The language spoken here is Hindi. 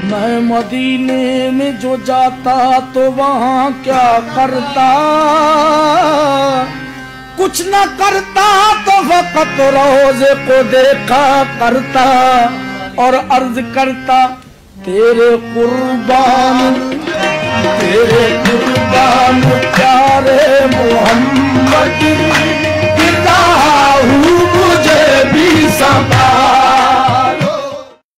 मैं मदीने में जो जाता तो वहाँ क्या करता, कुछ न करता तो वक़्त रोज़े को देखा करता और अर्ज करता तेरे कुर्बान प्यारे मोहम्मद।